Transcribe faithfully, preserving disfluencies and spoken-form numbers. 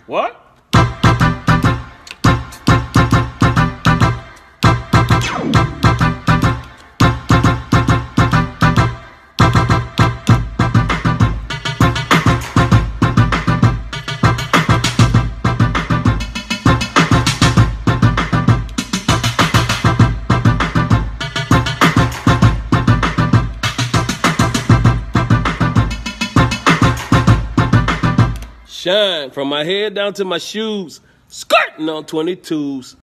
What? Shine from my head down to my shoes, skirting on twenty-twos.